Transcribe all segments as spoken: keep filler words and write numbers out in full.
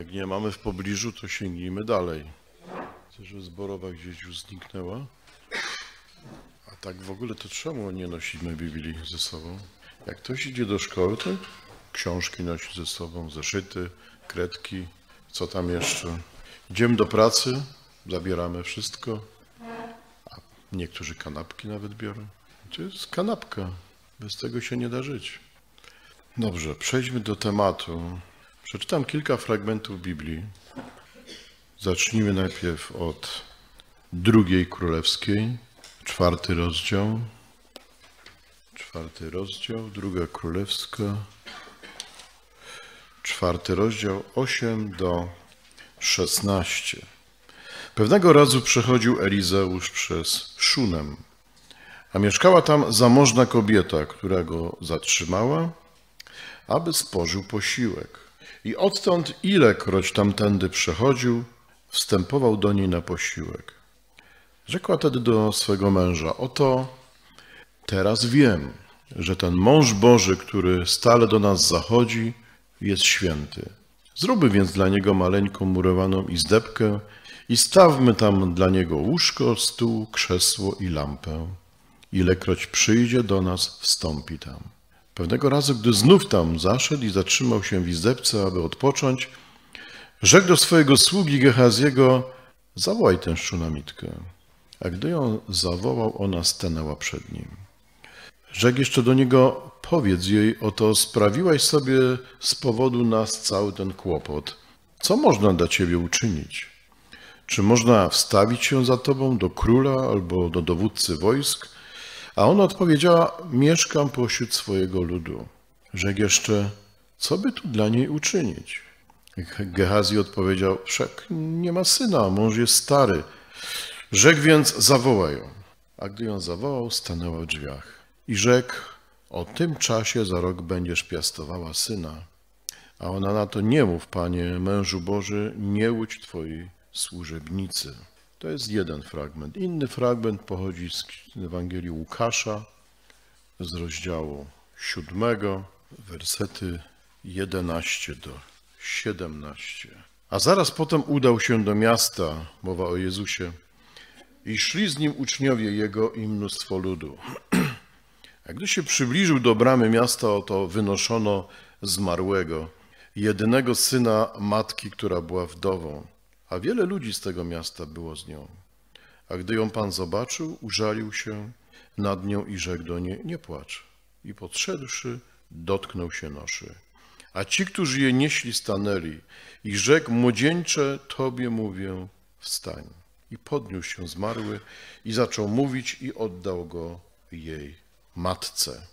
Jak nie mamy w pobliżu, to sięgnijmy dalej. Chcę, że zborowa gdzieś już zniknęła. A tak w ogóle to czemu nie nosimy Biblii ze sobą? Jak ktoś idzie do szkoły, to książki nosi ze sobą, zeszyty, kredki, co tam jeszcze. Idziemy do pracy, zabieramy wszystko, a niektórzy kanapki nawet biorą. To jest kanapka, bez tego się nie da żyć. Dobrze, przejdźmy do tematu. Przeczytam kilka fragmentów Biblii. Zacznijmy najpierw od drugiej królewskiej, czwarty rozdział. Czwarty rozdział, druga królewska, czwarty rozdział, osiem do szesnastu. Pewnego razu przechodził Elizeusz przez Szunem, a mieszkała tam zamożna kobieta, która go zatrzymała, aby spożył posiłek. I odtąd, ilekroć tamtędy przechodził, wstępował do niej na posiłek. Rzekła tedy do swego męża: oto teraz wiem, że ten mąż Boży, który stale do nas zachodzi, jest święty. Zróbmy więc dla niego maleńką murowaną izdebkę i stawmy tam dla niego łóżko, stół, krzesło i lampę. Ilekroć przyjdzie do nas, wstąpi tam. Pewnego razu, gdy znów tam zaszedł i zatrzymał się w izdebce, aby odpocząć, rzekł do swojego sługi Gehaziego: zawołaj tę Szunamitkę. A gdy ją zawołał, ona stanęła przed nim. Rzekł jeszcze do niego: powiedz jej, oto sprawiłaś sobie z powodu nas cały ten kłopot. Co można dla ciebie uczynić? Czy można wstawić się za tobą do króla albo do dowódcy wojsk? A ona odpowiedziała: mieszkam pośród swojego ludu. Rzekł jeszcze: co by tu dla niej uczynić? Gehazi odpowiedział: wszak nie ma syna, mąż jest stary. Rzekł więc: zawołaj ją. A gdy ją zawołał, stanęła w drzwiach. I rzekł: o tym czasie za rok będziesz piastowała syna. A ona na to: nie mów, Panie, mężu Boży, nie łudź twojej służebnicy. To jest jeden fragment. Inny fragment pochodzi z Ewangelii Łukasza, z rozdziału siódmego, wersety jedenaście do siedemnastu. A zaraz potem udał się do miasta, mowa o Jezusie, i szli z nim uczniowie Jego i mnóstwo ludu. A gdy się przybliżył do bramy miasta, oto wynoszono zmarłego, jedynego syna matki, która była wdową, a wiele ludzi z tego miasta było z nią. A gdy ją Pan zobaczył, użalił się nad nią i rzekł do niej: nie płacz. I podszedłszy, dotknął się noszy. A ci, którzy je nieśli, stanęli i rzekł: młodzieńcze, tobie mówię, wstań. I podniósł się zmarły i zaczął mówić i oddał go jej matce.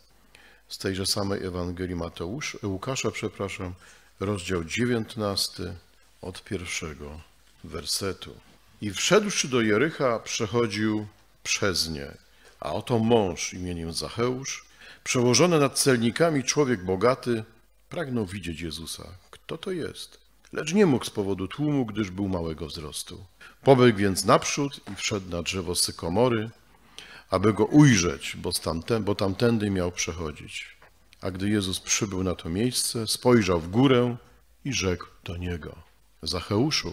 Z tejże samej Ewangelii Mateusza, Łukasza, przepraszam, rozdział dziewiętnasty, od pierwszego wersetu. I wszedłszy do Jericha, przechodził przez nie. A oto mąż imieniem Zacheusz, przełożony nad celnikami człowiek bogaty, pragnął widzieć Jezusa. Kto to jest? Lecz nie mógł z powodu tłumu, gdyż był małego wzrostu. Pobiegł więc naprzód i wszedł na drzewo sykomory, aby go ujrzeć, bo, tamten, bo tamtędy miał przechodzić. A gdy Jezus przybył na to miejsce, spojrzał w górę i rzekł do niego: Zacheuszu,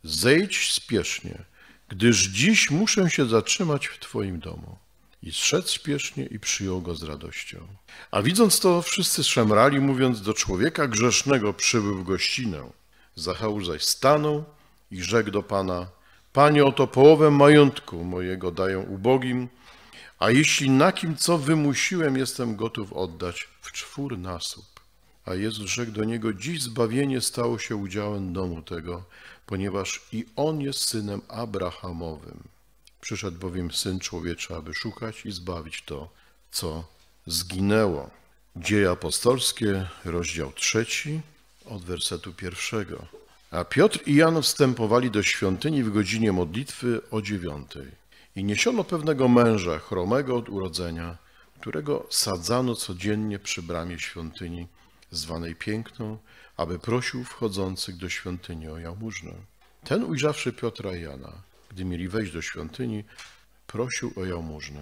zejdź spiesznie, gdyż dziś muszę się zatrzymać w twoim domu. I zszedł spiesznie i przyjął go z radością. A widząc to, wszyscy szemrali, mówiąc: do człowieka grzesznego przybył w gościnę. Zacheusz zaś stanął i rzekł do Pana: Panie, oto połowę majątku mojego daję ubogim, a jeśli na kim co wymusiłem, jestem gotów oddać w czwórnasób. A Jezus rzekł do niego: dziś zbawienie stało się udziałem domu tego, ponieważ i on jest synem Abrahamowym. Przyszedł bowiem Syn Człowieczy, aby szukać i zbawić to, co zginęło. Dzieje apostolskie, rozdział trzeci, od wersetu pierwszego. A Piotr i Jan wstępowali do świątyni w godzinie modlitwy o dziewiątej. I niesiono pewnego męża, chromego od urodzenia, którego sadzano codziennie przy bramie świątyni, zwanej Piękną, aby prosił wchodzących do świątyni o jałmużnę. Ten, ujrzawszy Piotra i Jana, gdy mieli wejść do świątyni, prosił o jałmużnę.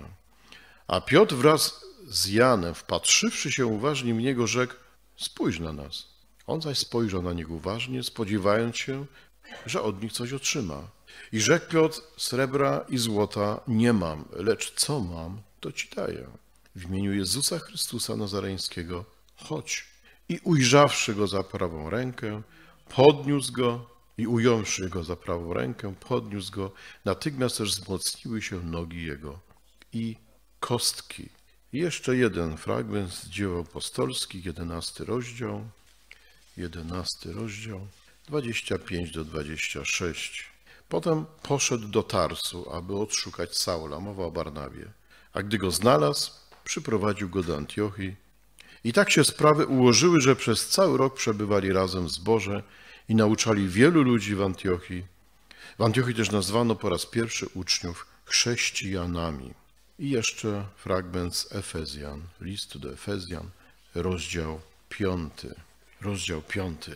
A Piotr wraz z Janem, wpatrzywszy się uważnie w niego, rzekł: spójrz na nas. On zaś spojrzał na nich uważnie, spodziewając się, że od nich coś otrzyma. I rzekł Piotr, srebra i złota nie mam, lecz co mam, to ci daję. W imieniu Jezusa Chrystusa Nazareńskiego chodź. I ujrzawszy go za prawą rękę, podniósł go i ująwszy go za prawą rękę, podniósł go, natychmiast też wzmocniły się nogi jego i kostki. I jeszcze jeden fragment z dzieł apostolskich, jedenasty rozdział, jedenasty rozdział, dwadzieścia pięć do dwudziestego szóstego. Potem poszedł do Tarsu, aby odszukać Saula, mowa o Barnabie. A gdy go znalazł, przyprowadził go do Antiochii. I tak się sprawy ułożyły, że przez cały rok przebywali razem w zborze i nauczali wielu ludzi w Antiochii. W Antiochii też nazwano po raz pierwszy uczniów chrześcijanami. I jeszcze fragment z Efezjan, listu do Efezjan, rozdział piąty. Rozdział piąty.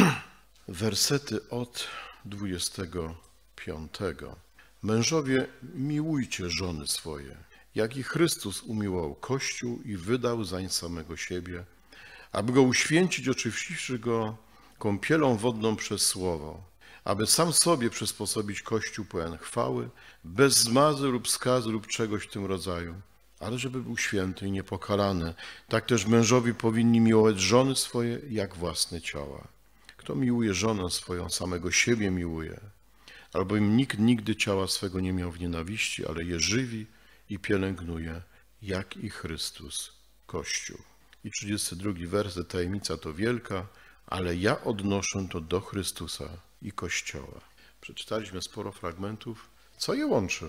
Wersety od dwudziestego piątego. Mężowie, miłujcie żony swoje, jak i Chrystus umiłował Kościół i wydał zań samego siebie, aby go uświęcić, oczyściwszy go kąpielą wodną przez słowo, aby sam sobie przysposobić Kościół pełen chwały, bez zmazy lub skazy lub czegoś w tym rodzaju, ale żeby był święty i niepokalany. Tak też mężowie powinni miłować żony swoje jak własne ciała. Kto miłuje żonę swoją, samego siebie miłuje, albowiem nikt nigdy ciała swego nie miał w nienawiści, ale je żywi i pielęgnuje, jak i Chrystus Kościół. I trzydziesty drugi werset, tajemnica to wielka, ale ja odnoszę to do Chrystusa i Kościoła. Przeczytaliśmy sporo fragmentów. Co je łączy?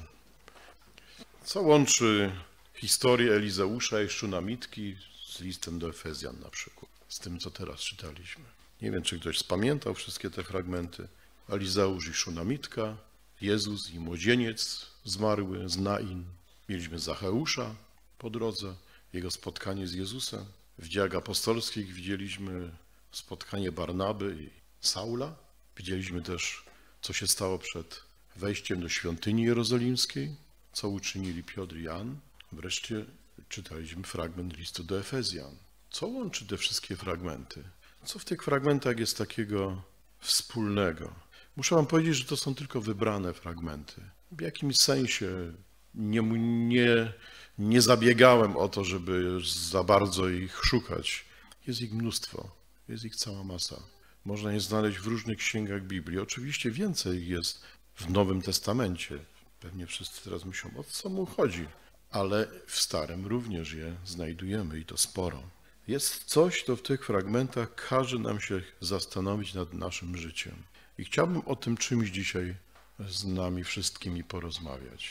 Co łączy historię Elizeusza i Szunamitki z listem do Efezjan na przykład? Z tym, co teraz czytaliśmy. Nie wiem, czy ktoś spamiętał wszystkie te fragmenty. Elizeusz i Szunamitka, Jezus i młodzieniec zmarły z Nain. Mieliśmy Zacheusza po drodze, jego spotkanie z Jezusem. W dziejach apostolskich widzieliśmy spotkanie Barnaby i Saula. Widzieliśmy też, co się stało przed wejściem do świątyni jerozolimskiej, co uczynili Piotr i Jan. Wreszcie czytaliśmy fragment listu do Efezjan. Co łączy te wszystkie fragmenty? Co w tych fragmentach jest takiego wspólnego? Muszę wam powiedzieć, że to są tylko wybrane fragmenty. W jakimś sensie nie, nie, nie zabiegałem o to, żeby za bardzo ich szukać. Jest ich mnóstwo, jest ich cała masa. Można je znaleźć w różnych księgach Biblii. Oczywiście więcej ich jest w Nowym Testamencie. Pewnie wszyscy teraz myślą, o co mu chodzi. Ale w Starym również je znajdujemy i to sporo. Jest coś, co w tych fragmentach każe nam się zastanowić nad naszym życiem. I chciałbym o tym czymś dzisiaj z nami wszystkimi porozmawiać.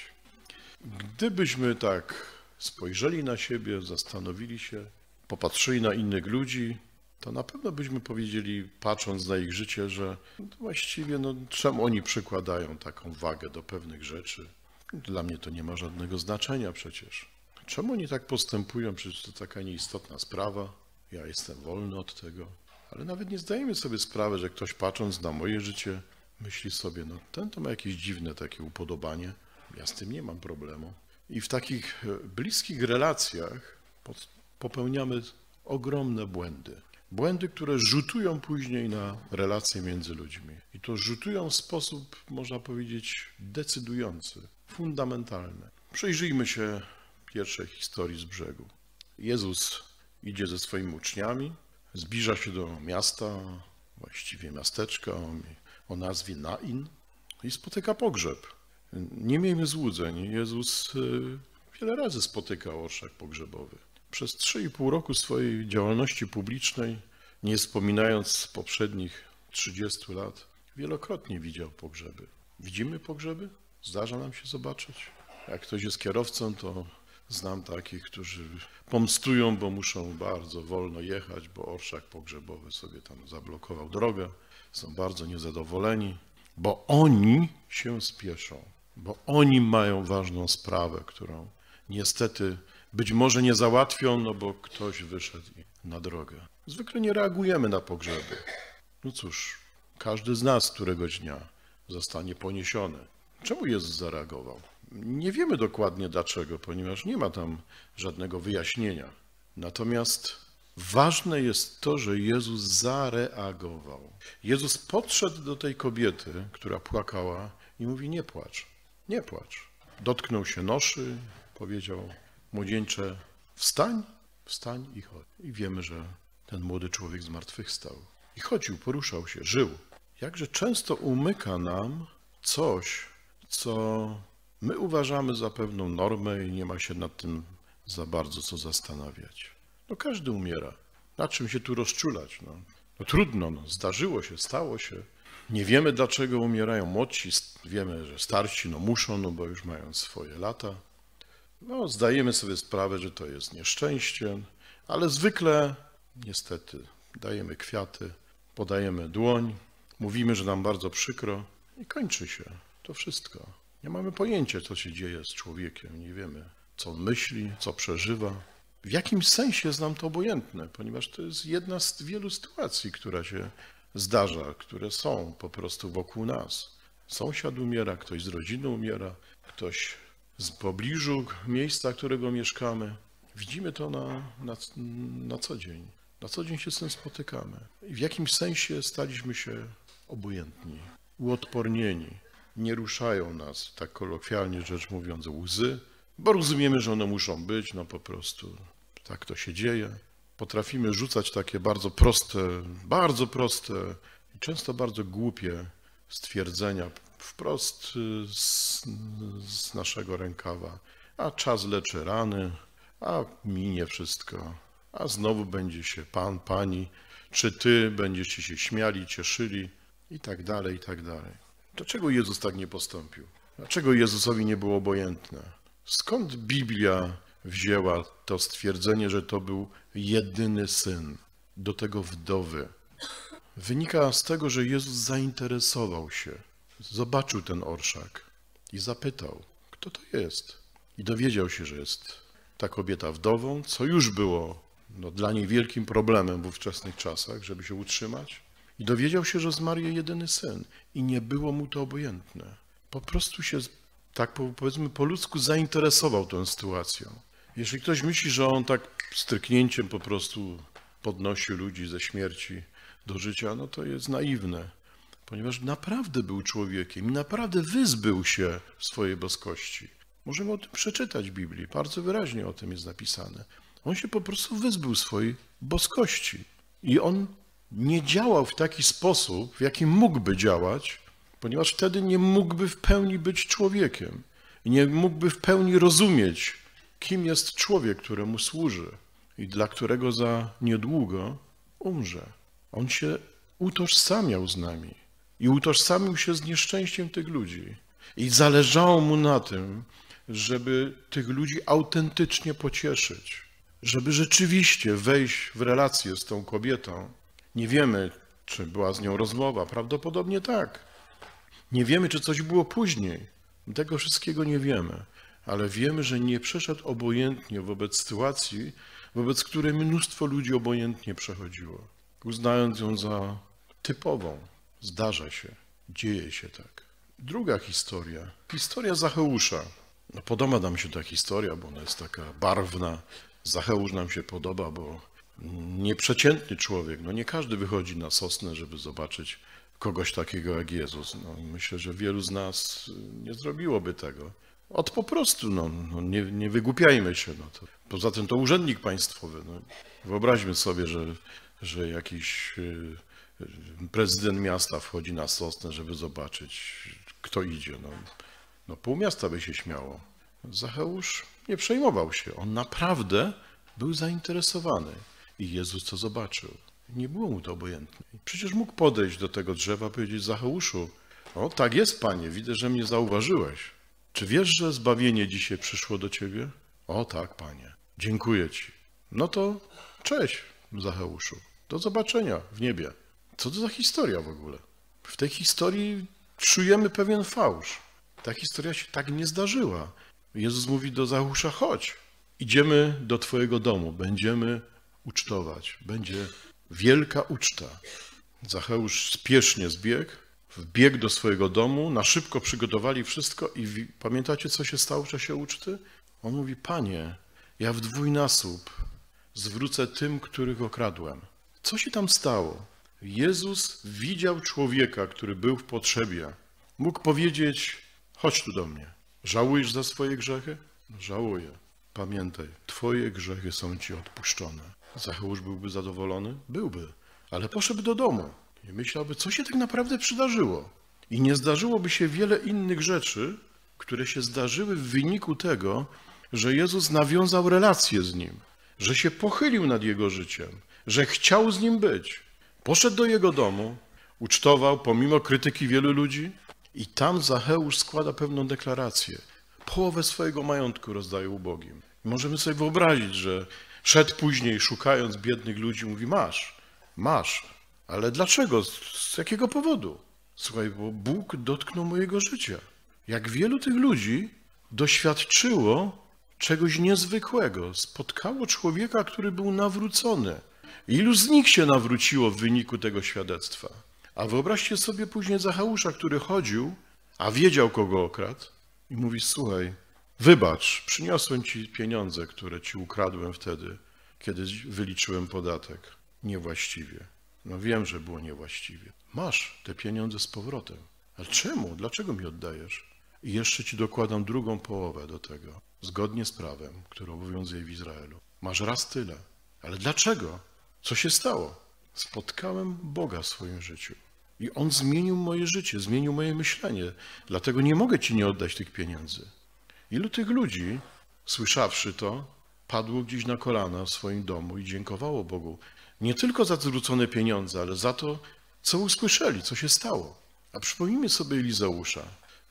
Gdybyśmy tak spojrzeli na siebie, zastanowili się, popatrzyli na innych ludzi, to na pewno byśmy powiedzieli, patrząc na ich życie, że właściwie no, czemu oni przykładają taką wagę do pewnych rzeczy? Dla mnie to nie ma żadnego znaczenia przecież. Czemu oni tak postępują? Przecież to taka nieistotna sprawa. Ja jestem wolny od tego. Ale nawet nie zdajemy sobie sprawy, że ktoś patrząc na moje życie myśli sobie, no ten to ma jakieś dziwne takie upodobanie. Ja z tym nie mam problemu. I w takich bliskich relacjach popełniamy ogromne błędy. Błędy, które rzutują później na relacje między ludźmi. I to rzutują w sposób, można powiedzieć, decydujący, fundamentalny. Przyjrzyjmy się pierwszej historii z brzegu. Jezus idzie ze swoimi uczniami, zbliża się do miasta, właściwie miasteczka o nazwie Nain i spotyka pogrzeb. Nie miejmy złudzeń, Jezus wiele razy spotykał orszak pogrzebowy. Przez trzy i pół roku swojej działalności publicznej, nie wspominając poprzednich trzydziestu lat, wielokrotnie widział pogrzeby. Widzimy pogrzeby? Zdarza nam się zobaczyć. Jak ktoś jest kierowcą, to znam takich, którzy pomstują, bo muszą bardzo wolno jechać, bo orszak pogrzebowy sobie tam zablokował drogę. Są bardzo niezadowoleni, bo oni się spieszą, bo oni mają ważną sprawę, którą niestety być może nie załatwią, no bo ktoś wyszedł na drogę. Zwykle nie reagujemy na pogrzeby. No cóż, każdy z nas któregoś dnia zostanie poniesiony. Czemu Jezus zareagował? Nie wiemy dokładnie dlaczego, ponieważ nie ma tam żadnego wyjaśnienia. Natomiast Ważne jest to, że Jezus zareagował. Jezus podszedł do tej kobiety, która płakała i mówi: nie płacz, nie płacz. Dotknął się noszy, powiedział: młodzieńcze, wstań, wstań i chodź. I wiemy, że ten młody człowiek zmartwychwstał. I chodził, poruszał się, żył. Jakże często umyka nam coś, co my uważamy za pewną normę i nie ma się nad tym za bardzo co zastanawiać. No każdy umiera. Na czym się tu rozczulać? No, no trudno, no, zdarzyło się, stało się. Nie wiemy, dlaczego umierają młodsi. Wiemy, że starsi no muszą, no bo już mają swoje lata. No, zdajemy sobie sprawę, że to jest nieszczęście, ale zwykle niestety dajemy kwiaty, podajemy dłoń, mówimy, że nam bardzo przykro i kończy się to wszystko. Nie mamy pojęcia, co się dzieje z człowiekiem, nie wiemy, co on myśli, co przeżywa. W jakimś sensie jest nam to obojętne, ponieważ to jest jedna z wielu sytuacji, która się zdarza, które są po prostu wokół nas. Sąsiad umiera, ktoś z rodziny umiera, ktoś z pobliżu miejsca, którego mieszkamy. Widzimy to na, na, na co dzień. Na co dzień się z tym spotykamy. I w jakimś sensie staliśmy się obojętni, uodpornieni. Nie ruszają nas, tak kolokwialnie rzecz mówiąc, łzy, bo rozumiemy, że one muszą być, no po prostu tak to się dzieje. Potrafimy rzucać takie bardzo proste, bardzo proste i często bardzo głupie stwierdzenia wprost z, z naszego rękawa. A czas leczy rany, a minie wszystko, a znowu będzie się pan, pani, czy ty będziecie się śmiali, cieszyli i tak dalej, i tak dalej. Dlaczego Jezus tak nie postąpił? Dlaczego Jezusowi nie było obojętne? Skąd Biblia wzięła to stwierdzenie, że to był jedyny syn, do tego wdowy? Wynika z tego, że Jezus zainteresował się, zobaczył ten orszak i zapytał, kto to jest. I dowiedział się, że jest ta kobieta wdową, co już było no, dla niej wielkim problemem w ówczesnych czasach, żeby się utrzymać. I dowiedział się, że zmarł jej jedyny syn i nie było mu to obojętne. Po prostu się, tak powiedzmy po ludzku, zainteresował tą sytuacją. Jeśli ktoś myśli, że on tak stryknięciem po prostu podnosi ludzi ze śmierci do życia, no to jest naiwne, ponieważ naprawdę był człowiekiem i naprawdę wyzbył się swojej boskości. Możemy o tym przeczytać w Biblii, bardzo wyraźnie o tym jest napisane. On się po prostu wyzbył swojej boskości i on nie działał w taki sposób, w jaki mógłby działać, ponieważ wtedy nie mógłby w pełni być człowiekiem i nie mógłby w pełni rozumieć, kim jest człowiek, któremu służy i dla którego za niedługo umrze. On się utożsamiał z nami i utożsamił się z nieszczęściem tych ludzi. I zależało mu na tym, żeby tych ludzi autentycznie pocieszyć, żeby rzeczywiście wejść w relację z tą kobietą. Nie wiemy, czy była z nią rozmowa, prawdopodobnie tak. Nie wiemy, czy coś było później. Tego wszystkiego nie wiemy, ale wiemy, że nie przeszedł obojętnie wobec sytuacji, wobec której mnóstwo ludzi obojętnie przechodziło, uznając ją za typową. Zdarza się, dzieje się tak. Druga historia, historia Zacheusza. No, podoba nam się ta historia, bo ona jest taka barwna. Zacheusz nam się podoba, bo nieprzeciętny człowiek, no nie każdy wychodzi na sosnę, żeby zobaczyć kogoś takiego jak Jezus. No, myślę, że wielu z nas nie zrobiłoby tego. Od po prostu, no, no nie, nie wygłupiajmy się. No to, poza tym to urzędnik państwowy. No, wyobraźmy sobie, że, że jakiś prezydent miasta wchodzi na sosnę, żeby zobaczyć, kto idzie. No, no pół miasta by się śmiało. Zacheusz nie przejmował się. On naprawdę był zainteresowany. I Jezus to zobaczył. Nie było mu to obojętne. Przecież mógł podejść do tego drzewa i powiedzieć: Zacheuszu, o tak jest, Panie, widzę, że mnie zauważyłeś. Czy wiesz, że zbawienie dzisiaj przyszło do ciebie? O tak, Panie, dziękuję ci. No to cześć, Zacheuszu. Do zobaczenia w niebie. Co to za historia w ogóle? W tej historii czujemy pewien fałsz. Ta historia się tak nie zdarzyła. Jezus mówi do Zacheusza: chodź, idziemy do twojego domu, będziemy ucztować. Będzie wielka uczta. Zacheusz spiesznie zbiegł, wbiegł do swojego domu, na szybko przygotowali wszystko i pamiętacie, co się stało w czasie uczty? On mówi: Panie, ja w dwójnasób zwrócę tym, których okradłem. Co się tam stało? Jezus widział człowieka, który był w potrzebie. Mógł powiedzieć, chodź tu do mnie. Żałujesz za swoje grzechy? Żałuję. Pamiętaj, twoje grzechy są ci odpuszczone. Zacheusz byłby zadowolony? Byłby, ale poszedł do domu i myślałby, co się tak naprawdę przydarzyło. I nie zdarzyłoby się wiele innych rzeczy, które się zdarzyły w wyniku tego, że Jezus nawiązał relację z nim, że się pochylił nad jego życiem, że chciał z nim być. Poszedł do jego domu, ucztował pomimo krytyki wielu ludzi i tam Zacheusz składa pewną deklarację. Połowę swojego majątku rozdaje ubogim. I możemy sobie wyobrazić, że szedł później szukając biednych ludzi, mówi masz, masz, ale dlaczego? Z jakiego powodu? Słuchaj, bo Bóg dotknął mojego życia. Jak wielu tych ludzi doświadczyło czegoś niezwykłego. Spotkało człowieka, który był nawrócony. Ilu z nich się nawróciło w wyniku tego świadectwa? A wyobraźcie sobie później Zacheusza, który chodził, a wiedział, kogo okradł i mówi, słuchaj, wybacz, przyniosłem ci pieniądze, które ci ukradłem wtedy, kiedy wyliczyłem podatek. Niewłaściwie. No wiem, że było niewłaściwie. Masz te pieniądze z powrotem. Ale czemu? Dlaczego mi oddajesz? I jeszcze ci dokładam drugą połowę do tego, zgodnie z prawem, które obowiązuje w Izraelu. Masz raz tyle. Ale dlaczego? Co się stało? Spotkałem Boga w swoim życiu. I On zmienił moje życie, zmienił moje myślenie. Dlatego nie mogę ci nie oddać tych pieniędzy. Ilu tych ludzi, słyszawszy to, padło gdzieś na kolana w swoim domu i dziękowało Bogu. Nie tylko za zwrócone pieniądze, ale za to, co usłyszeli, co się stało. A przypomnijmy sobie Elizeusza.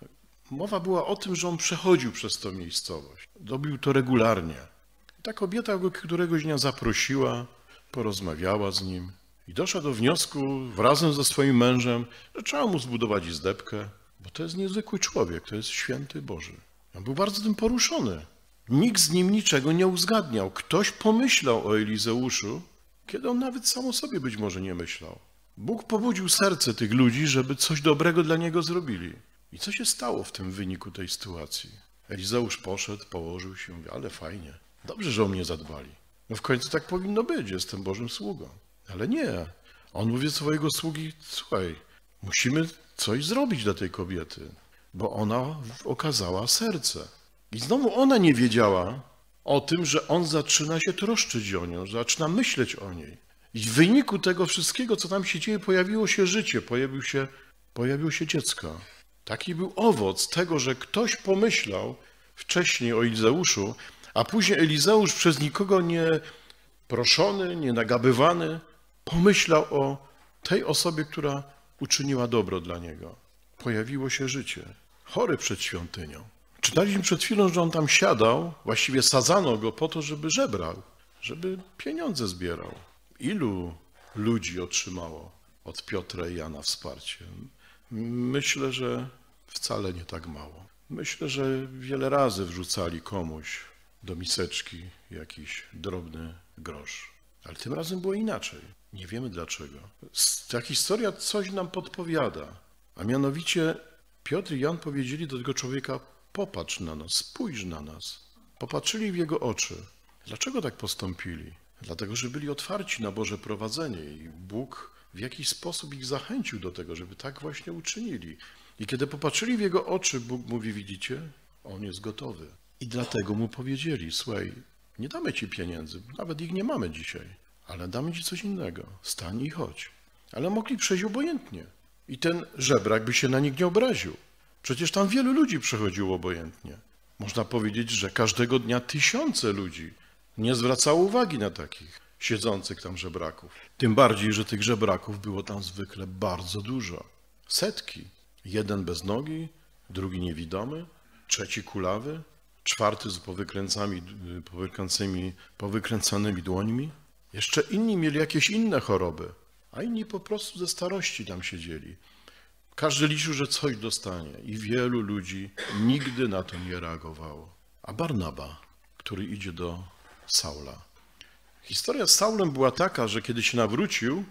Mowa była o tym, że on przechodził przez tę miejscowość. Robił to regularnie. Ta kobieta go któregoś dnia zaprosiła, porozmawiała z nim i doszła do wniosku razem ze swoim mężem, że trzeba mu zbudować izdebkę, bo to jest niezwykły człowiek, to jest święty Boży. On był bardzo tym poruszony. Nikt z nim niczego nie uzgadniał. Ktoś pomyślał o Elizeuszu, kiedy on nawet sam o sobie być może nie myślał. Bóg pobudził serce tych ludzi, żeby coś dobrego dla niego zrobili. I co się stało w tym wyniku tej sytuacji? Elizeusz poszedł, położył się, mówi, ale fajnie, dobrze, że o mnie zadbali. No w końcu tak powinno być, jestem Bożym sługą. Ale nie. On mówi do swojego sługi, słuchaj, musimy coś zrobić dla tej kobiety, bo ona okazała serce. I znowu ona nie wiedziała o tym, że on zaczyna się troszczyć o nią, że zaczyna myśleć o niej. I w wyniku tego wszystkiego, co tam się dzieje, pojawiło się życie, pojawił się, pojawiło się dziecko. Taki był owoc tego, że ktoś pomyślał wcześniej o Elizeuszu, a później Elizeusz przez nikogo nie proszony, nie nagabywany, pomyślał o tej osobie, która uczyniła dobro dla niego. Pojawiło się życie. Chory przed świątynią. Czytaliśmy przed chwilą, że on tam siadał, właściwie sadzano go po to, żeby żebrał, żeby pieniądze zbierał. Ilu ludzi otrzymało od Piotra i Jana wsparcie? Myślę, że wcale nie tak mało. Myślę, że wiele razy wrzucali komuś do miseczki jakiś drobny grosz. Ale tym razem było inaczej. Nie wiemy dlaczego. Ta historia coś nam podpowiada. A mianowicie Piotr i Jan powiedzieli do tego człowieka, popatrz na nas, spójrz na nas. Popatrzyli w jego oczy. Dlaczego tak postąpili? Dlatego, że byli otwarci na Boże prowadzenie i Bóg w jakiś sposób ich zachęcił do tego, żeby tak właśnie uczynili. I kiedy popatrzyli w jego oczy, Bóg mówi, widzicie, on jest gotowy. I dlatego mu powiedzieli, słuchaj, nie damy ci pieniędzy, nawet ich nie mamy dzisiaj, ale damy ci coś innego. Stań i chodź. Ale mogli przejść obojętnie. I ten żebrak by się na nich nie obraził. Przecież tam wielu ludzi przechodziło obojętnie. Można powiedzieć, że każdego dnia tysiące ludzi nie zwracało uwagi na takich siedzących tam żebraków. Tym bardziej, że tych żebraków było tam zwykle bardzo dużo. Setki. Jeden bez nogi, drugi niewidomy, trzeci kulawy, czwarty z powykręcami, powykręcanymi, powykręcanymi dłońmi. Jeszcze inni mieli jakieś inne choroby, a inni po prostu ze starości tam siedzieli. Każdy liczył, że coś dostanie i wielu ludzi nigdy na to nie reagowało. A Barnaba, który idzie do Saula. Historia z Saulem była taka, że kiedy się nawrócił,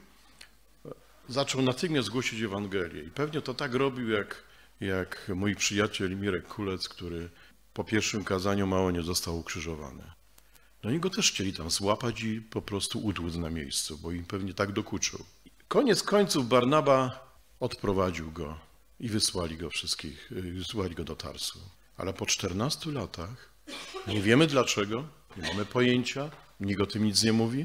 zaczął natychmiast głosić Ewangelię. I pewnie to tak robił, jak, jak mój przyjaciel Mirek Kulec, który po pierwszym kazaniu mało nie został ukrzyżowany. No i go też chcieli tam złapać i po prostu utłuc na miejscu, bo im pewnie tak dokuczył. Koniec końców Barnaba odprowadził go i wysłali go wszystkich, wysłali go do Tarsu. Ale po czternastu latach, nie wiemy dlaczego, nie mamy pojęcia, nikt o tym nic nie mówi,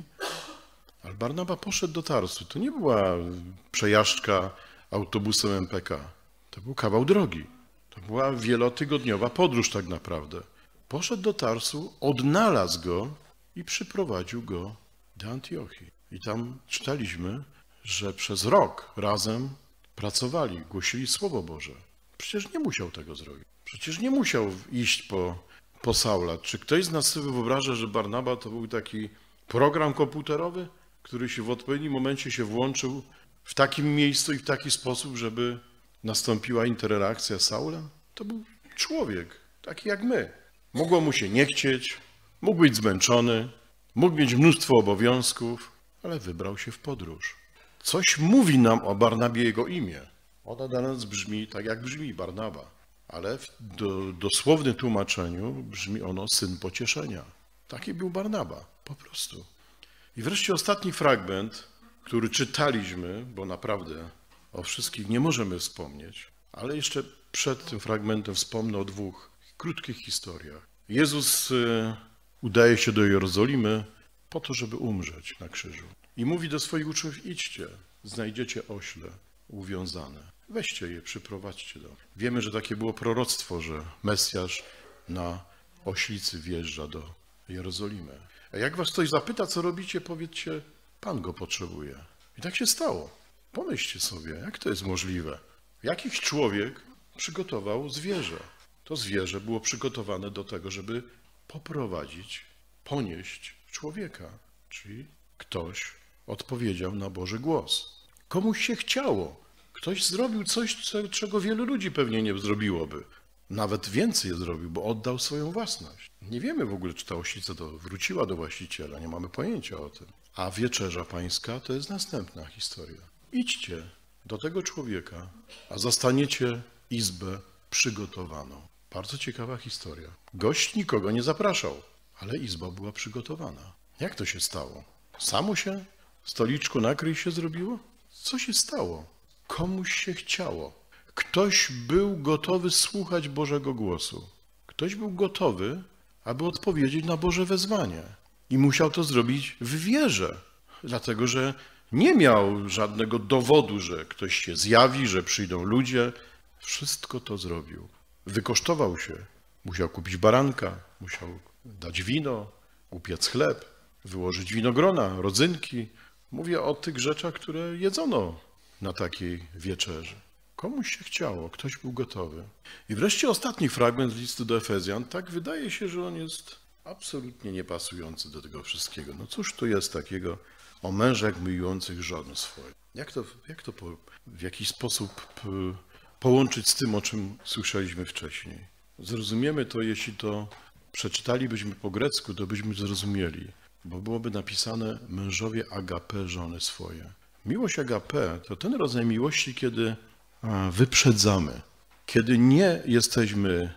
ale Barnaba poszedł do Tarsu. To nie była przejażdżka autobusem M P K. To był kawał drogi. To była wielotygodniowa podróż tak naprawdę. Poszedł do Tarsu, odnalazł go i przyprowadził go do Antiochii. I tam czytaliśmy, że przez rok razem pracowali, głosili Słowo Boże. Przecież nie musiał tego zrobić. Przecież nie musiał iść po, po Saula. Czy ktoś z nas sobie wyobraża, że Barnaba to był taki program komputerowy, który się w odpowiednim momencie się włączył w takim miejscu i w taki sposób, żeby nastąpiła interakcja z Saulem? To był człowiek, taki jak my. Mogło mu się nie chcieć, mógł być zmęczony, mógł mieć mnóstwo obowiązków, ale wybrał się w podróż. Coś mówi nam o Barnabie jego imię. Ona dla nas brzmi tak, jak brzmi Barnaba, ale w do, dosłownym tłumaczeniu brzmi ono syn pocieszenia. Taki był Barnaba, po prostu. I wreszcie ostatni fragment, który czytaliśmy, bo naprawdę o wszystkich nie możemy wspomnieć, ale jeszcze przed tym fragmentem wspomnę o dwóch krótkich historiach. Jezus udaje się do Jerozolimy po to, żeby umrzeć na krzyżu. I mówi do swoich uczniów: idźcie, znajdziecie ośle uwiązane. Weźcie je, przyprowadźcie do. Wiemy, że takie było proroctwo, że Mesjasz na oślicy wjeżdża do Jerozolimy. A jak was ktoś zapyta, co robicie, powiedzcie: Pan go potrzebuje. I tak się stało. Pomyślcie sobie, jak to jest możliwe. Jakiś człowiek przygotował zwierzę. To zwierzę było przygotowane do tego, żeby poprowadzić, ponieść człowieka. Czyli ktoś odpowiedział na Boży głos. Komuś się chciało. Ktoś zrobił coś, czego wielu ludzi pewnie nie zrobiłoby. Nawet więcej zrobił, bo oddał swoją własność. Nie wiemy w ogóle, czy ta oślica to wróciła do właściciela, nie mamy pojęcia o tym. A wieczerza pańska to jest następna historia. Idźcie do tego człowieka, a zastaniecie izbę przygotowaną. Bardzo ciekawa historia. Gość nikogo nie zapraszał, ale izba była przygotowana. Jak to się stało? Samo się? Stoliczku nakryj się zrobiło? Co się stało? Komuś się chciało. Ktoś był gotowy słuchać Bożego głosu. Ktoś był gotowy, aby odpowiedzieć na Boże wezwanie. I musiał to zrobić w wierze, dlatego że nie miał żadnego dowodu, że ktoś się zjawi, że przyjdą ludzie. Wszystko to zrobił. Wykosztował się. Musiał kupić baranka, musiał dać wino, upiec chleb, wyłożyć winogrona, rodzynki. Mówię o tych rzeczach, które jedzono na takiej wieczerzy. Komuś się chciało, ktoś był gotowy. I wreszcie ostatni fragment z listu do Efezjan. Tak wydaje się, że on jest absolutnie niepasujący do tego wszystkiego. No cóż to jest takiego o mężach miłujących żony swoje? Jak to, jak to po, w jakiś sposób połączyć z tym, o czym słyszeliśmy wcześniej? Zrozumiemy to, jeśli to przeczytalibyśmy po grecku, to byśmy zrozumieli, bo byłoby napisane: mężowie agape żony swoje. Miłość agape to ten rodzaj miłości, kiedy wyprzedzamy, kiedy nie jesteśmy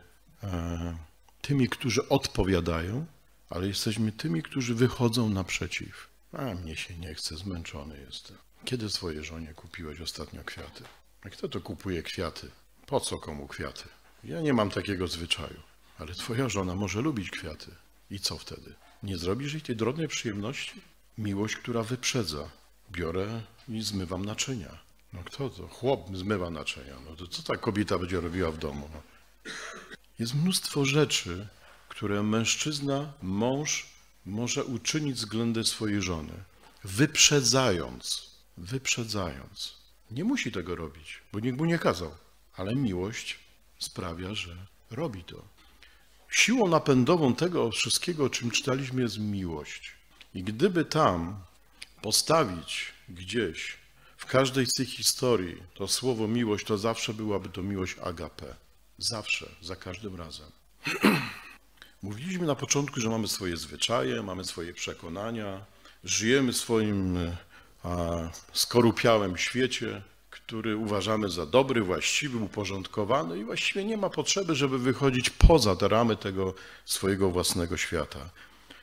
tymi, którzy odpowiadają, ale jesteśmy tymi, którzy wychodzą naprzeciw. A mnie się nie chce, zmęczony jestem. Kiedy swojej żonie kupiłeś ostatnio kwiaty? A kto to kupuje kwiaty? Po co komu kwiaty? Ja nie mam takiego zwyczaju, ale twoja żona może lubić kwiaty. I co wtedy? Nie zrobisz jej tej drobnej przyjemności? Miłość, która wyprzedza. Biorę i zmywam naczynia. No kto to? Chłop zmywa naczynia. No to co ta kobieta będzie robiła w domu? No. Jest mnóstwo rzeczy, które mężczyzna, mąż może uczynić względem swojej żony, wyprzedzając, wyprzedzając. Nie musi tego robić, bo nikt mu nie kazał, ale miłość sprawia, że robi to. Siłą napędową tego wszystkiego, o czym czytaliśmy, jest miłość. I gdyby tam postawić gdzieś, w każdej z tych historii, to słowo miłość, to zawsze byłaby to miłość agape. Zawsze, za każdym razem. Mówiliśmy na początku, że mamy swoje zwyczaje, mamy swoje przekonania, żyjemy w swoim a, skorupiałym świecie, który uważamy za dobry, właściwy, uporządkowany i właściwie nie ma potrzeby, żeby wychodzić poza te ramy tego swojego własnego świata.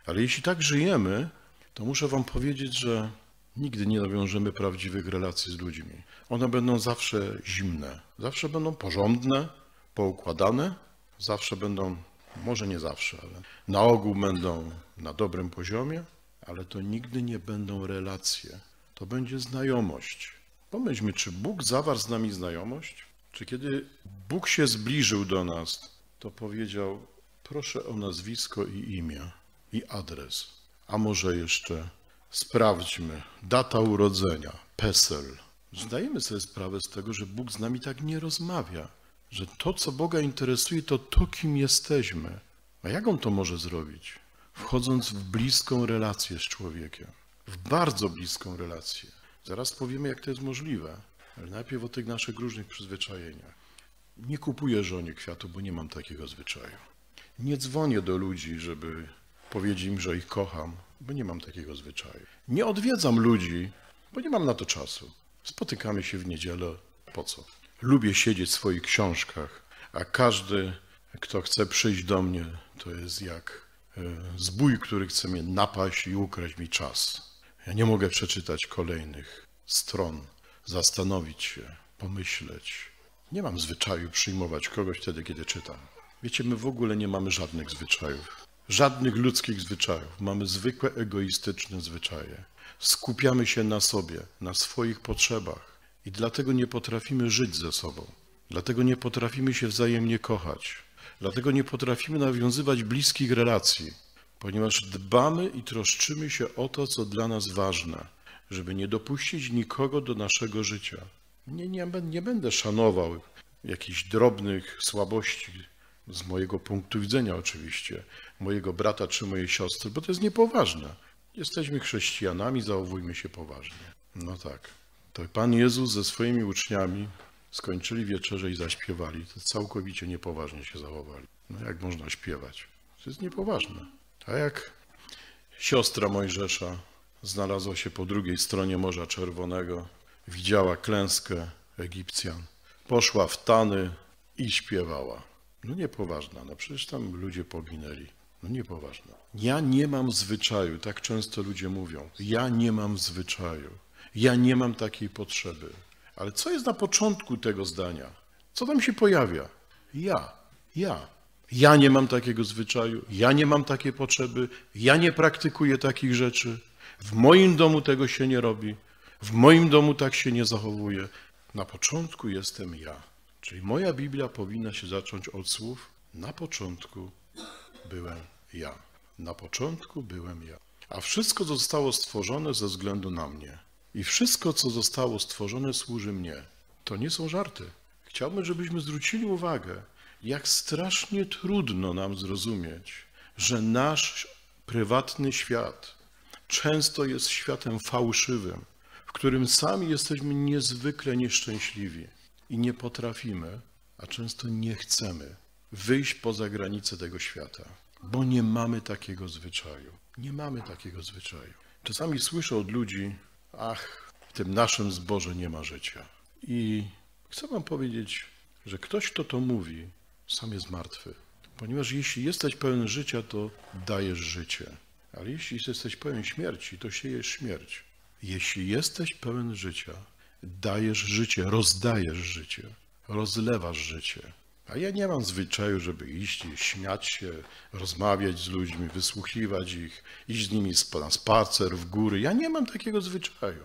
Ale jeśli tak żyjemy, to muszę wam powiedzieć, że nigdy nie nawiążemy prawdziwych relacji z ludźmi. One będą zawsze zimne, zawsze będą porządne, poukładane, zawsze będą, może nie zawsze, ale na ogół będą na dobrym poziomie, ale to nigdy nie będą relacje. To będzie znajomość. Pomyślmy, czy Bóg zawarł z nami znajomość? Czy kiedy Bóg się zbliżył do nas, to powiedział, proszę o nazwisko i imię, i adres. A może jeszcze sprawdźmy, data urodzenia, PESEL. Zdajemy sobie sprawę z tego, że Bóg z nami tak nie rozmawia, że to, co Boga interesuje, to to, kim jesteśmy. A jak On to może zrobić? Wchodząc w bliską relację z człowiekiem, w bardzo bliską relację. Zaraz powiemy, jak to jest możliwe, ale najpierw o tych naszych różnych przyzwyczajeniach. Nie kupuję żonie kwiatu, bo nie mam takiego zwyczaju. Nie dzwonię do ludzi, żeby powiedzieć im, że ich kocham, bo nie mam takiego zwyczaju. Nie odwiedzam ludzi, bo nie mam na to czasu. Spotykamy się w niedzielę, po co? Lubię siedzieć w swoich książkach, a każdy, kto chce przyjść do mnie, to jest jak zbój, który chce mnie napaść i ukraść mi czas. Ja nie mogę przeczytać kolejnych stron, zastanowić się, pomyśleć. Nie mam zwyczaju przyjmować kogoś wtedy, kiedy czytam. Wiecie, my w ogóle nie mamy żadnych zwyczajów, żadnych ludzkich zwyczajów. Mamy zwykłe, egoistyczne zwyczaje. Skupiamy się na sobie, na swoich potrzebach i dlatego nie potrafimy żyć ze sobą. Dlatego nie potrafimy się wzajemnie kochać. Dlatego nie potrafimy nawiązywać bliskich relacji, ponieważ dbamy i troszczymy się o to, co dla nas ważne, żeby nie dopuścić nikogo do naszego życia. Nie, nie, nie będę szanował jakichś drobnych słabości, z mojego punktu widzenia oczywiście, mojego brata czy mojej siostry, bo to jest niepoważne. Jesteśmy chrześcijanami, zachowujmy się poważnie. No tak, to Pan Jezus ze swoimi uczniami skończyli wieczerzę i zaśpiewali. To całkowicie niepoważnie się zachowali. No jak można śpiewać? To jest niepoważne. A jak siostra Mojżesza znalazła się po drugiej stronie Morza Czerwonego, widziała klęskę Egipcjan, poszła w tany i śpiewała. No niepoważna, no przecież tam ludzie poginęli. No niepoważna. Ja nie mam zwyczaju, tak często ludzie mówią. Ja nie mam zwyczaju. Ja nie mam takiej potrzeby. Ale co jest na początku tego zdania? Co tam się pojawia? Ja, ja. Ja nie mam takiego zwyczaju, ja nie mam takiej potrzeby, ja nie praktykuję takich rzeczy. W moim domu tego się nie robi, w moim domu tak się nie zachowuje. Na początku jestem ja. Czyli moja Biblia powinna się zacząć od słów: na początku byłem ja. Na początku byłem ja. A wszystko zostało stworzone ze względu na mnie. I wszystko, co zostało stworzone, służy mnie. To nie są żarty. Chciałbym, żebyśmy zwrócili uwagę, jak strasznie trudno nam zrozumieć, że nasz prywatny świat często jest światem fałszywym, w którym sami jesteśmy niezwykle nieszczęśliwi i nie potrafimy, a często nie chcemy wyjść poza granice tego świata, bo nie mamy takiego zwyczaju. Nie mamy takiego zwyczaju. Czasami słyszę od ludzi: ach, w tym naszym zborze nie ma życia. I chcę wam powiedzieć, że ktoś, kto to mówi, sam jest martwy. Ponieważ jeśli jesteś pełen życia, to dajesz życie. Ale jeśli jesteś pełen śmierci, to siejesz śmierć. Jeśli jesteś pełen życia, dajesz życie, rozdajesz życie, rozlewasz życie. A ja nie mam zwyczaju, żeby iść i śmiać się, rozmawiać z ludźmi, wysłuchiwać ich, iść z nimi na spacer, w góry. Ja nie mam takiego zwyczaju.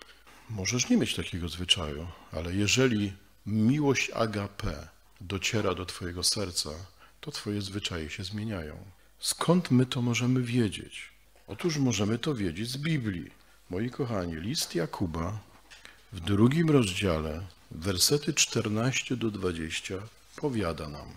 Możesz nie mieć takiego zwyczaju, ale jeżeli miłość agape dociera do twojego serca, to twoje zwyczaje się zmieniają. Skąd my to możemy wiedzieć? Otóż możemy to wiedzieć z Biblii. Moi kochani, list Jakuba w drugim rozdziale, wersety czternaście do dwudziestu, powiada nam: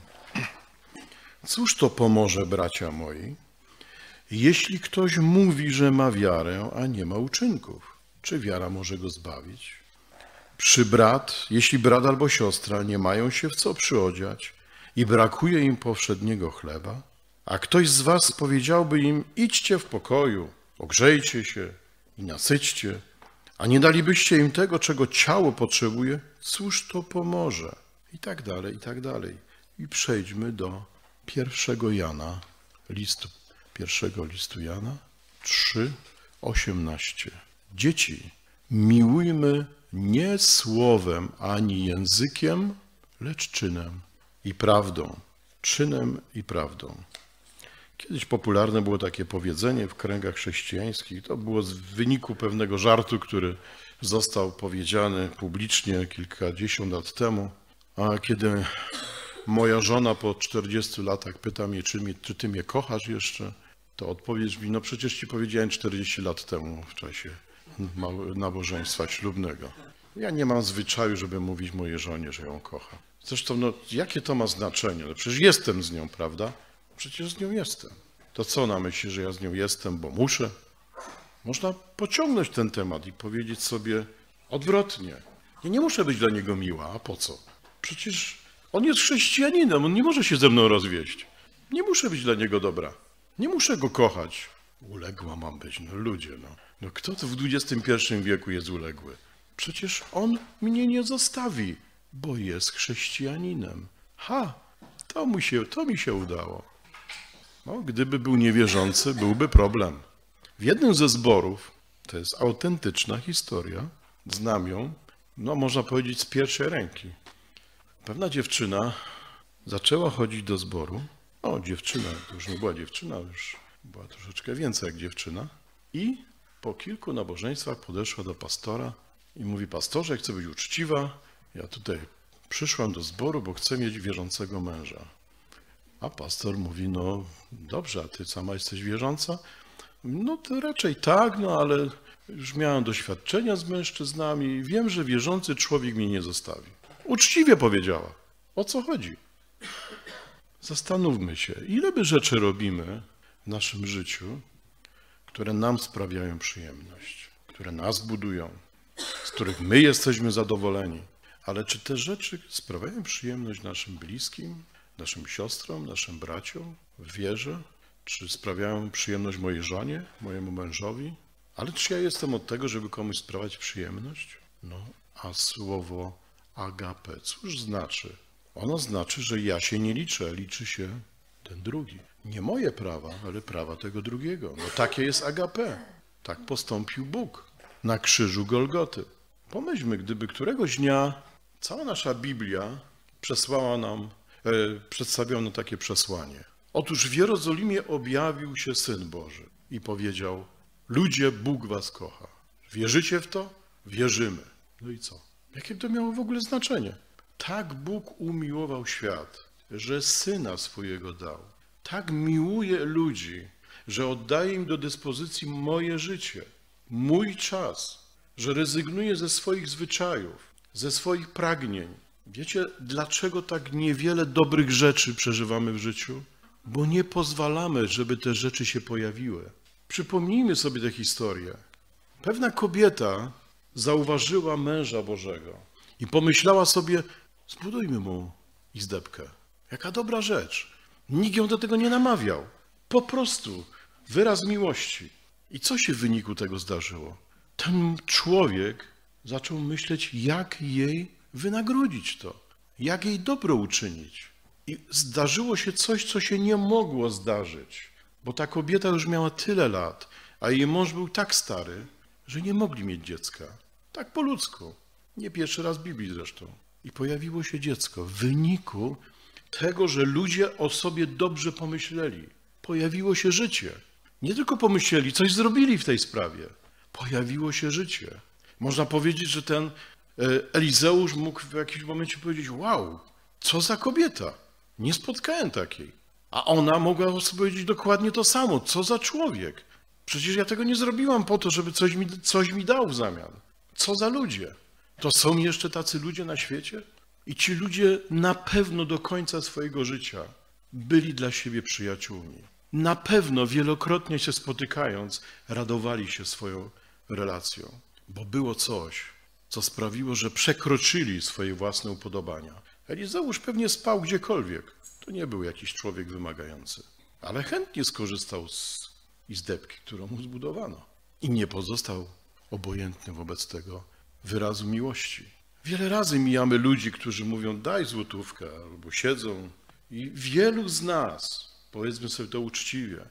cóż to pomoże, bracia moi, jeśli ktoś mówi, że ma wiarę, a nie ma uczynków? Czy wiara może go zbawić? Czy brat, jeśli brat albo siostra nie mają się w co przyodziać i brakuje im powszedniego chleba, a ktoś z was powiedziałby im: idźcie w pokoju, ogrzejcie się i nasyćcie, a nie dalibyście im tego, czego ciało potrzebuje, cóż to pomoże? I tak dalej, i tak dalej. I przejdźmy do pierwszego Jana, listu, pierwszego listu Jana trzy, osiemnaście. Dzieci, miłujmy nie słowem ani językiem, lecz czynem i prawdą. Czynem i prawdą. Kiedyś popularne było takie powiedzenie w kręgach chrześcijańskich. To było z wyniku pewnego żartu, który został powiedziany publicznie kilkadziesiąt lat temu. A kiedy moja żona po czterdziestu latach pyta mnie, czy, mnie, czy ty mnie kochasz jeszcze, to odpowiedź mi, no przecież ci powiedziałem czterdzieści lat temu w czasie nabożeństwa ślubnego. Ja nie mam zwyczaju, żeby mówić mojej żonie, że ją kocham. Zresztą, no, jakie to ma znaczenie? No, przecież jestem z nią, prawda? Przecież z nią jestem. To co ona myśli, że ja z nią jestem, bo muszę? Można pociągnąć ten temat i powiedzieć sobie odwrotnie. Ja nie muszę być dla niego miła, a po co? Przecież on jest chrześcijaninem, on nie może się ze mną rozwieść. Nie muszę być dla niego dobra. Nie muszę go kochać. Uległa mam być, no ludzie, no. No kto to w dwudziestym pierwszym wieku jest uległy? Przecież on mnie nie zostawi, bo jest chrześcijaninem. Ha, to, mu się, to mi się udało. No, gdyby był niewierzący, byłby problem. W jednym ze zborów, to jest autentyczna historia, znam ją, no można powiedzieć z pierwszej ręki. Pewna dziewczyna zaczęła chodzić do zboru. O, dziewczyna, to już nie była dziewczyna, już była troszeczkę więcej jak dziewczyna. I po kilku nabożeństwach podeszła do pastora i mówi, pastorze, chcę być uczciwa, ja tutaj przyszłam do zboru, bo chcę mieć wierzącego męża. A pastor mówi, no dobrze, a ty sama jesteś wierząca? No to raczej tak, no ale już miałem doświadczenia z mężczyznami i wiem, że wierzący człowiek mnie nie zostawi. Uczciwie powiedziała. O co chodzi? Zastanówmy się, ile by rzeczy robimy w naszym życiu, które nam sprawiają przyjemność, które nas budują, z których my jesteśmy zadowoleni. Ale czy te rzeczy sprawiają przyjemność naszym bliskim, naszym siostrom, naszym braciom w wierze? Czy sprawiają przyjemność mojej żonie, mojemu mężowi? Ale czy ja jestem od tego, żeby komuś sprawiać przyjemność? No, a słowo agape, cóż znaczy? Ono znaczy, że ja się nie liczę, liczy się ten drugi. Nie moje prawa, ale prawa tego drugiego. No takie jest agape. Tak postąpił Bóg na krzyżu Golgoty. Pomyślmy, gdyby któregoś dnia cała nasza Biblia przesłała nam, e, przedstawiała nam takie przesłanie. Otóż w Jerozolimie objawił się Syn Boży i powiedział, ludzie, Bóg was kocha. Wierzycie w to? Wierzymy. No i co? Jakie to miało w ogóle znaczenie? Tak Bóg umiłował świat, że Syna swojego dał. Tak miłuje ludzi, że oddaje im do dyspozycji moje życie, mój czas, że rezygnuje ze swoich zwyczajów, ze swoich pragnień. Wiecie, dlaczego tak niewiele dobrych rzeczy przeżywamy w życiu? Bo nie pozwalamy, żeby te rzeczy się pojawiły. Przypomnijmy sobie tę historię. Pewna kobieta zauważyła męża Bożego i pomyślała sobie, zbudujmy mu izdebkę. Jaka dobra rzecz. Nikt ją do tego nie namawiał. Po prostu wyraz miłości. I co się w wyniku tego zdarzyło? Ten człowiek zaczął myśleć, jak jej wynagrodzić to, jak jej dobro uczynić. I zdarzyło się coś, co się nie mogło zdarzyć, bo ta kobieta już miała tyle lat, a jej mąż był tak stary, że nie mogli mieć dziecka. Tak po ludzku. Nie pierwszy raz w Biblii zresztą. I pojawiło się dziecko w wyniku tego, że ludzie o sobie dobrze pomyśleli. Pojawiło się życie. Nie tylko pomyśleli, coś zrobili w tej sprawie. Pojawiło się życie. Można powiedzieć, że ten Elizeusz mógł w jakimś momencie powiedzieć, wow, co za kobieta. Nie spotkałem takiej. A ona mogła sobie powiedzieć dokładnie to samo. Co za człowiek. Przecież ja tego nie zrobiłam po to, żeby coś mi, coś mi dał w zamian. Co za ludzie. To są jeszcze tacy ludzie na świecie? I ci ludzie na pewno do końca swojego życia byli dla siebie przyjaciółmi. Na pewno wielokrotnie się spotykając, radowali się swoją relacją. Bo było coś, co sprawiło, że przekroczyli swoje własne upodobania. Elizeusz pewnie spał gdziekolwiek. To nie był jakiś człowiek wymagający. Ale chętnie skorzystał z izdebki, którą mu zbudowano. I nie pozostał obojętny wobec tego wyrazu miłości. Wiele razy mijamy ludzi, którzy mówią, daj złotówkę, albo siedzą. I wielu z nas, powiedzmy sobie to uczciwie,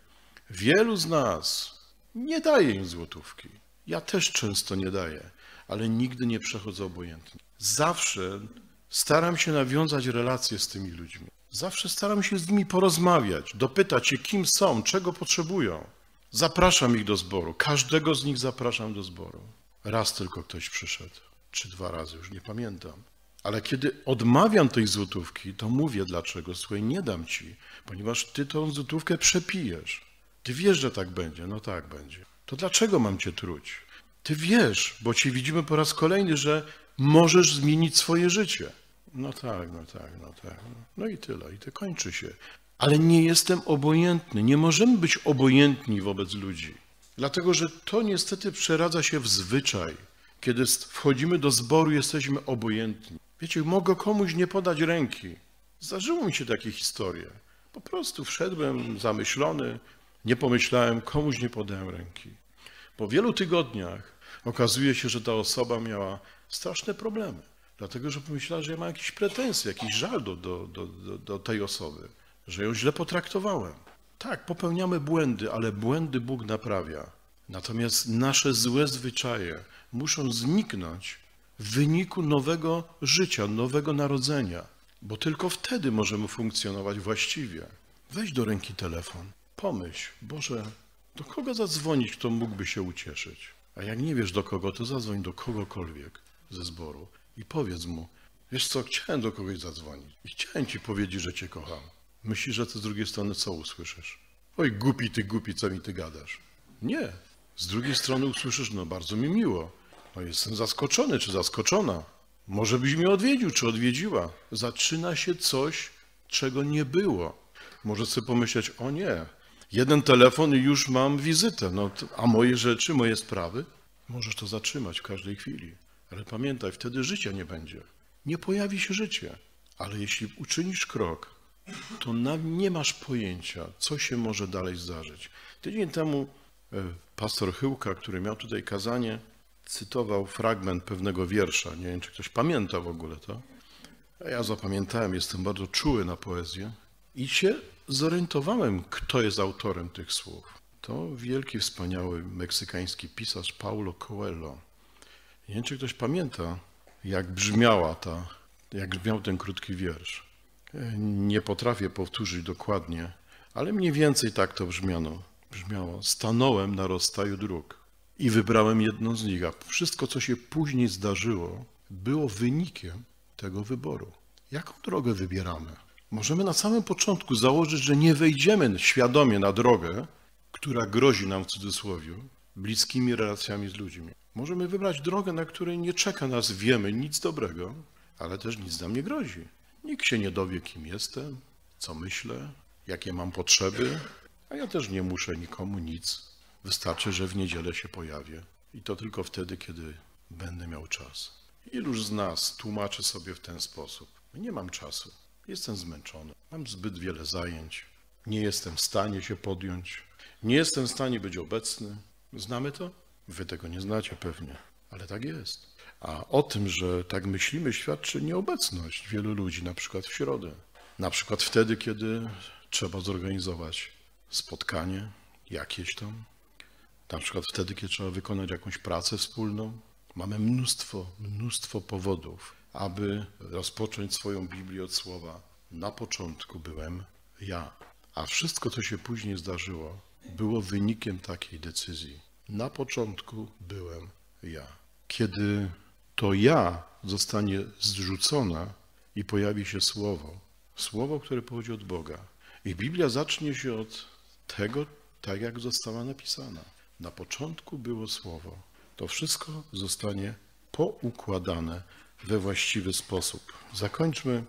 Wielu z nas nie daje im złotówki. Ja też często nie daję, ale nigdy nie przechodzę obojętnie. Zawsze staram się nawiązać relacje z tymi ludźmi. Zawsze staram się z nimi porozmawiać, dopytać się, kim są, czego potrzebują. Zapraszam ich do zboru. Każdego z nich zapraszam do zboru. Raz tylko ktoś przyszedł, czy dwa razy, już nie pamiętam. Ale kiedy odmawiam tej złotówki, to mówię dlaczego. Słuchaj, nie dam ci, ponieważ ty tą złotówkę przepijesz. Ty wiesz, że tak będzie. No tak będzie. To dlaczego mam cię truć? Ty wiesz, bo cię widzimy po raz kolejny, że możesz zmienić swoje życie. No tak, no tak, no tak. No i tyle, i to kończy się. Ale nie jestem obojętny. Nie możemy być obojętni wobec ludzi. Dlatego, że to niestety przeradza się w zwyczaj. Kiedy wchodzimy do zboru, jesteśmy obojętni. Wiecie, mogę komuś nie podać ręki. Zdarzyło mi się takie historie. Po prostu wszedłem zamyślony, nie pomyślałem, komuś nie podałem ręki. Po wielu tygodniach okazuje się, że ta osoba miała straszne problemy. Dlatego, że pomyślała, że ja mam jakieś pretensje, jakiś żal do, do, do, do tej osoby, że ją źle potraktowałem. Tak, popełniamy błędy, ale błędy Bóg naprawia. Natomiast nasze złe zwyczaje muszą zniknąć w wyniku nowego życia, nowego narodzenia, bo tylko wtedy możemy funkcjonować właściwie. Weź do ręki telefon, pomyśl, Boże, do kogo zadzwonić, kto mógłby się ucieszyć? A jak nie wiesz do kogo, to zadzwoń do kogokolwiek ze zboru i powiedz mu, wiesz co, chciałem do kogoś zadzwonić i chciałem ci powiedzieć, że cię kocham. Myślisz, że ty z drugiej strony co usłyszysz? Oj, głupi ty, głupi, co mi ty gadasz? Nie. Z drugiej strony usłyszysz, no bardzo mi miło. No jestem zaskoczony czy zaskoczona. Może byś mnie odwiedził czy odwiedziła. Zaczyna się coś, czego nie było. Może sobie pomyśleć, o nie, jeden telefon i już mam wizytę. No, a moje rzeczy, moje sprawy? Możesz to zatrzymać w każdej chwili. Ale pamiętaj, wtedy życia nie będzie. Nie pojawi się życie. Ale jeśli uczynisz krok, to nie masz pojęcia, co się może dalej zdarzyć. Tydzień temu pastor Chyłka, który miał tutaj kazanie, cytował fragment pewnego wiersza. Nie wiem, czy ktoś pamięta w ogóle to. A ja zapamiętałem, jestem bardzo czuły na poezję i się zorientowałem, kto jest autorem tych słów. To wielki, wspaniały meksykański pisarz Paulo Coelho. Nie wiem, czy ktoś pamięta, jak brzmiała ta, jak brzmiał ten krótki wiersz. Nie potrafię powtórzyć dokładnie, ale mniej więcej tak to brzmiano. Brzmiało, stanąłem na rozstaju dróg i wybrałem jedną z nich, a wszystko, co się później zdarzyło, było wynikiem tego wyboru. Jaką drogę wybieramy? Możemy na samym początku założyć, że nie wejdziemy świadomie na drogę, która grozi nam w cudzysłowie bliskimi relacjami z ludźmi. Możemy wybrać drogę, na której nie czeka nas, wiemy, nic dobrego, ale też nic nam nie grozi. Nikt się nie dowie, kim jestem, co myślę, jakie mam potrzeby, a ja też nie muszę nikomu nic. Wystarczy, że w niedzielę się pojawię. I to tylko wtedy, kiedy będę miał czas. Iluż z nas tłumaczy sobie w ten sposób? Nie mam czasu, jestem zmęczony, mam zbyt wiele zajęć, nie jestem w stanie się podjąć, nie jestem w stanie być obecny. Znamy to? Wy tego nie znacie pewnie, ale tak jest. A o tym, że tak myślimy, świadczy nieobecność wielu ludzi, na przykład w środę. Na przykład wtedy, kiedy trzeba zorganizować spotkanie jakieś tam. Na przykład wtedy, kiedy trzeba wykonać jakąś pracę wspólną. Mamy mnóstwo, mnóstwo powodów, aby rozpocząć swoją Biblię od słowa na początku byłem ja. A wszystko, co się później zdarzyło, było wynikiem takiej decyzji. Na początku byłem ja. Kiedy to ja zostanie zrzucone i pojawi się słowo, słowo, które pochodzi od Boga. I Biblia zacznie się od tego, tak jak została napisana. Na początku było słowo. To wszystko zostanie poukładane we właściwy sposób. Zakończmy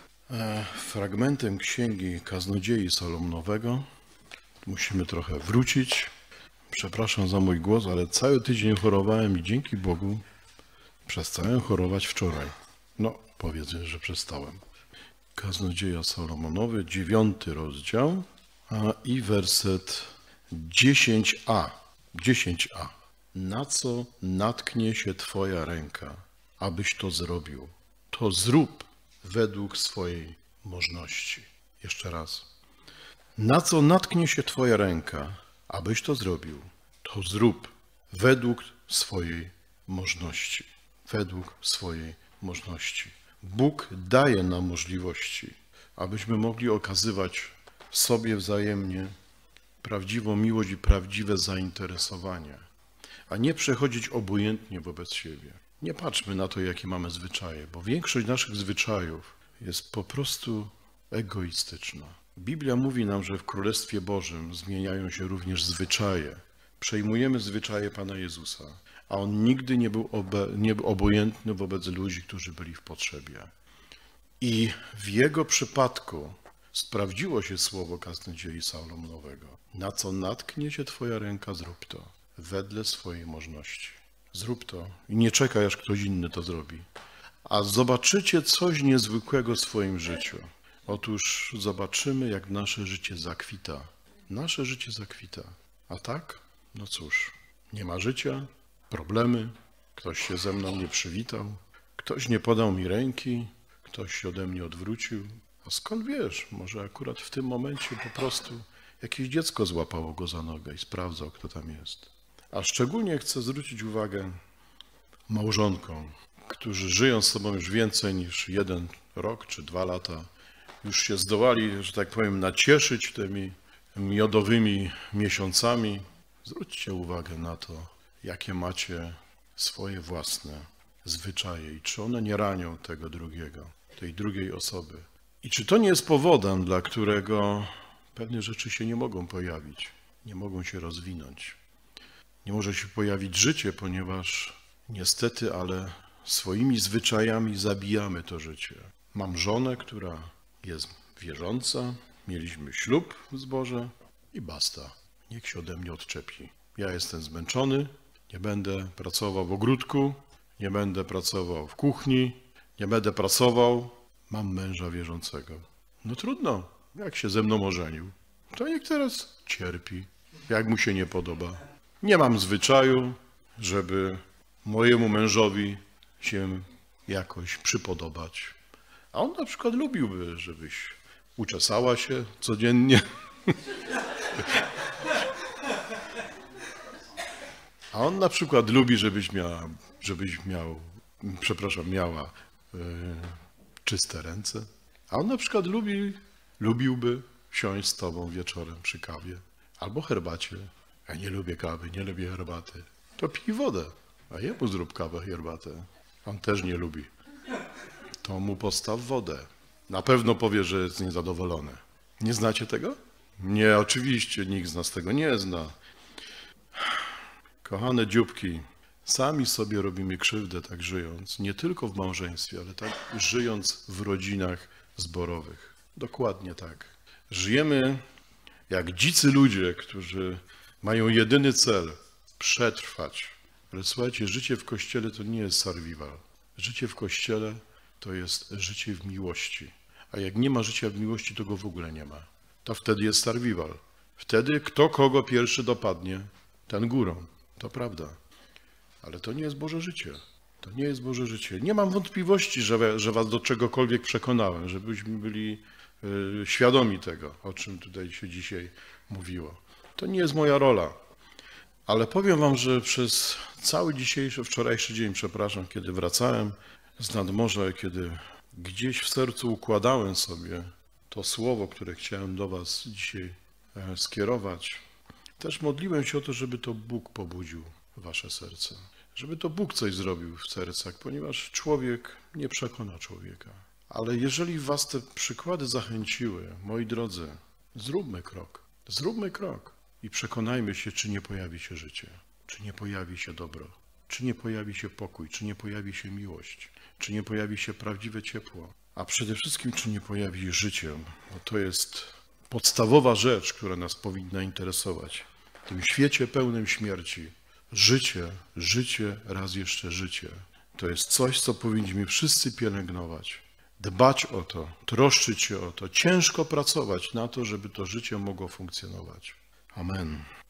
fragmentem księgi Kaznodziei Salomonowego. Musimy trochę wrócić. Przepraszam za mój głos, ale cały tydzień chorowałem i dzięki Bogu przestałem chorować wczoraj. No, powiedzmy, że przestałem. Kaznodzieja Salomonowy, dziewiąty rozdział a i werset dziesięć a. dziesięć a. Na co natknie się Twoja ręka, abyś to zrobił? To zrób według swojej możności. Jeszcze raz. Na co natknie się Twoja ręka, Abyś to zrobił, to zrób według swojej możności. Według swojej możności. Bóg daje nam możliwości, abyśmy mogli okazywać sobie wzajemnie prawdziwą miłość i prawdziwe zainteresowanie, a nie przechodzić obojętnie wobec siebie. Nie patrzmy na to, jakie mamy zwyczaje, bo większość naszych zwyczajów jest po prostu egoistyczna. Biblia mówi nam, że w Królestwie Bożym zmieniają się również zwyczaje. Przejmujemy zwyczaje Pana Jezusa, a On nigdy nie był, obe, nie był obojętny wobec ludzi, którzy byli w potrzebie. I w Jego przypadku sprawdziło się słowo kaznodziei Salomonowego. Na co natknie się Twoja ręka, zrób to wedle swojej możności. Zrób to i nie czekaj, aż ktoś inny to zrobi. A zobaczycie coś niezwykłego w swoim życiu. Otóż zobaczymy, jak nasze życie zakwita. Nasze życie zakwita. A tak? No cóż, nie ma życia, problemy, ktoś się ze mną nie przywitał, ktoś nie podał mi ręki, ktoś się ode mnie odwrócił. A skąd wiesz? Może akurat w tym momencie po prostu jakieś dziecko złapało go za nogę i sprawdzał, kto tam jest. A szczególnie chcę zwrócić uwagę małżonkom, którzy żyją z sobą już więcej niż jeden rok czy dwa lata, już się zdołali, że tak powiem, nacieszyć tymi miodowymi miesiącami. Zwróćcie uwagę na to, jakie macie swoje własne zwyczaje i czy one nie ranią tego drugiego, tej drugiej osoby. I czy to nie jest powodem, dla którego pewne rzeczy się nie mogą pojawić, nie mogą się rozwinąć. Nie może się pojawić życie, ponieważ niestety, ale swoimi zwyczajami zabijamy to życie. Mam żonę, która jest wierząca, mieliśmy ślub w zborze i basta. Niech się ode mnie odczepi. Ja jestem zmęczony, nie będę pracował w ogródku, nie będę pracował w kuchni, nie będę pracował. Mam męża wierzącego. No trudno, jak się ze mną ożenił, to niech teraz cierpi, jak mu się nie podoba. Nie mam zwyczaju, żeby mojemu mężowi się jakoś przypodobać. A on na przykład lubiłby, żebyś uczesała się codziennie. A on na przykład lubi, żebyś miała, żebyś miał, przepraszam, miała yy, czyste ręce. A on na przykład lubi, lubiłby siąść z tobą wieczorem przy kawie albo herbacie. Ja nie lubię kawy, nie lubię herbaty. To pij wodę, a jemu zrób kawę i herbatę. On też nie lubi. To mu postaw wodę. Na pewno powie, że jest niezadowolony. Nie znacie tego? Nie, oczywiście, nikt z nas tego nie zna. Kochane dzióbki, sami sobie robimy krzywdę tak żyjąc, nie tylko w małżeństwie, ale tak żyjąc w rodzinach zborowych. Dokładnie tak. Żyjemy jak dzicy ludzie, którzy mają jedyny cel – przetrwać. Ale słuchajcie, życie w Kościele to nie jest survival. Życie w Kościele to jest życie w miłości. A jak nie ma życia w miłości, to go w ogóle nie ma. To wtedy jest survival. Wtedy kto kogo pierwszy dopadnie, ten górą. To prawda. Ale to nie jest Boże życie. To nie jest Boże życie. Nie mam wątpliwości, że, że was do czegokolwiek przekonałem, żebyśmy byli y, świadomi tego, o czym tutaj się dzisiaj mówiło. To nie jest moja rola. Ale powiem wam, że przez cały dzisiejszy, wczorajszy dzień, przepraszam, kiedy wracałem z nadmorza, kiedy gdzieś w sercu układałem sobie to słowo, które chciałem do was dzisiaj skierować, też modliłem się o to, żeby to Bóg pobudził wasze serce. Żeby to Bóg coś zrobił w sercach, ponieważ człowiek nie przekona człowieka. Ale jeżeli was te przykłady zachęciły, moi drodzy, zróbmy krok. Zróbmy krok i przekonajmy się, czy nie pojawi się życie, czy nie pojawi się dobro, czy nie pojawi się pokój, czy nie pojawi się miłość, czy nie pojawi się prawdziwe ciepło, a przede wszystkim, czy nie pojawi się życie, bo to jest podstawowa rzecz, która nas powinna interesować. W tym świecie pełnym śmierci życie, życie, raz jeszcze życie. To jest coś, co powinniśmy wszyscy pielęgnować. Dbać o to, troszczyć się o to, ciężko pracować na to, żeby to życie mogło funkcjonować. Amen.